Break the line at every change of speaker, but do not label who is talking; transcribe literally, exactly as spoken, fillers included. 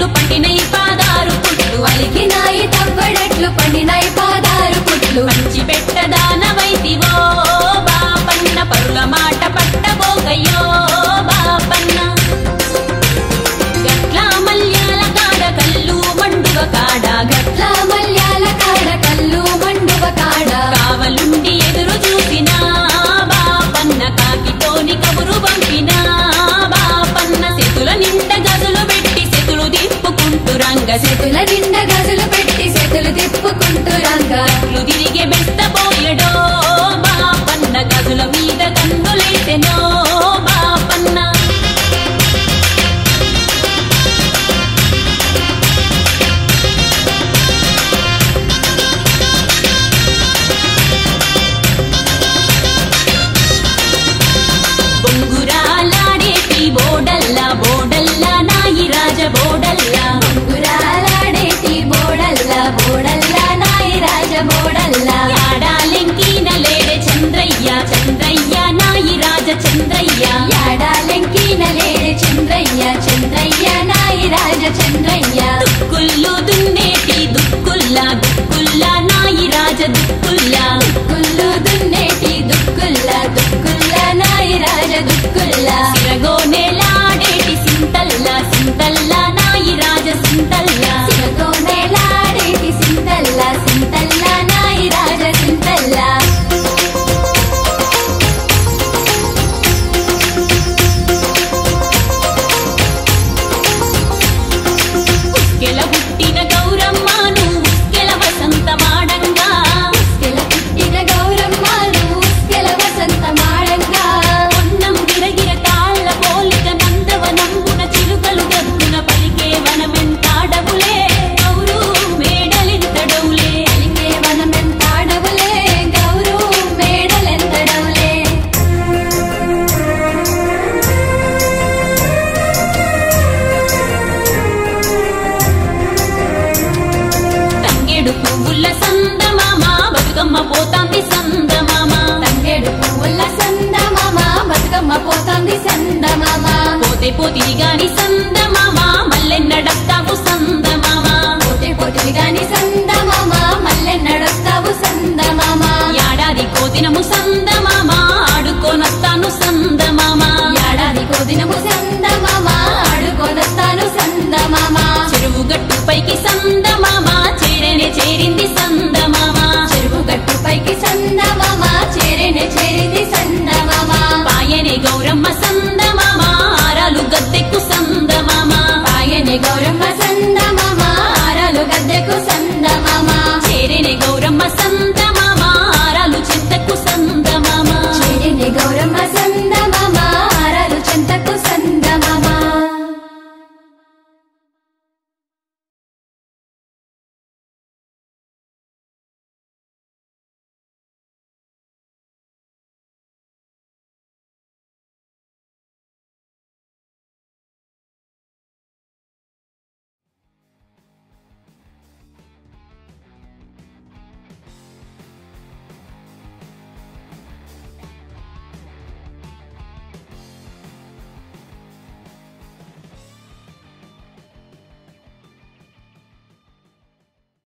తవ్వడట్లు పండినై పాదారు పుట్లు
అలికినాయి తవ్వడట్లు పండినై పాదారు పుట్లు
పంచి పెట్టదానవైతివో బాపన్న పరుల మాట పట్టబోకయ్యో బాపన్న గట్ల మల్యాల కాడ కల్లు మండువ కాడ
గట్ల మల్యాల కాడ కల్లు మండువ కాడ
కావలుండి ఎదురు చూసినా బాపన్న కాకితోని కబురు పంపినా బాపన్న సెతుల నిండ గదులు పెట్టి సెతులు దిప్పుకుంటూ రంగ
చేతుల నిండ గజులు పెట్టి చేతులు తిప్పుకుంటూ రంగ
చెట్లు తిరిగే బెస్తపోయడో బాపన్న గదుల మీద కన్నులేసెనో బాపన్న బొంగురాలాడేటి బోడల్లా బోడల్లా నాయి రాజ బోడల్లా
బొంగురాలాడేటి బోడల్లా బోడల్లా నాయి రాజ బోడల్లా
యాడాలెంకిన లేడే చంద్రయ్య చంద్రయ్య నాయి రాజ చంద్రయ్య
యాడాలెంకిన లేడే చంద్రయ్య చంద్రయ్య నాయి రాజ చంద్రయ్య
దుక్కుళ్ళు దున్నేటి దుక్కుల్లా దుక్కుల్లా నాయి రాజ దుక్కుల్లా
దుక్కుళ్ళు దున్నేటి దుక్కుల్లా దుక్కుల్లా నాయి రాజ దుక్కుల్లా
సిరగోనెలాడేటి సింతల్లా సింతల్లా నాయి రాజ సింతల్లా
సిరగోనెలాడేటి సింతల్లా సింతల్లా నాయి రాజ సింతల్లా
ఉస్కెల పుట్టిన గౌరమ్మను ఉస్కెల వసంత మాడంగా
ఉస్కెల పుట్టిన గౌరమ్మను ఉస్కెల వసంత మాడంగా
పొన్నం గిరగిర తాళ్ళ పోలిక నందవనంబున చిలుకలు గద్దున పలికే వనమెంతాడవులే గౌరు మేడలింతడవులే
పలికే వనమెంతాడవులే గౌరు మేడలెంతడవులే
తంగేడు పువ్వుల సందమామ బతుకమ్మ పోతాంది సందమామ
తంగేడు పువ్వుల సందమామ బతుకమ్మ పోతాంది సందమామ
పోతే పోతిరి గాని సందమామ మల్లెన్నడస్తావు సందమామ
పోతే పోతివి గాని సందమామ మల్లె నడుస్తావు సందమామ
ఏడాది కోదినము సందమామ ఆడుకోనొస్తాను సందమామ
ఏడాది కోదినము సందమామ ఆడుకొనొస్తాను సందమామ
చెరువు గట్టు పైకి సందమామ చేరనే చేరింది సందమామ
చెరువు గట్టు పైకి సందమామ చేరేనే చేరింది సందమామ
పాయనే గౌరమ్మ సందమామ ఆరాలు గద్దెక్కు సందమామ
పాయనే గౌరమ్మ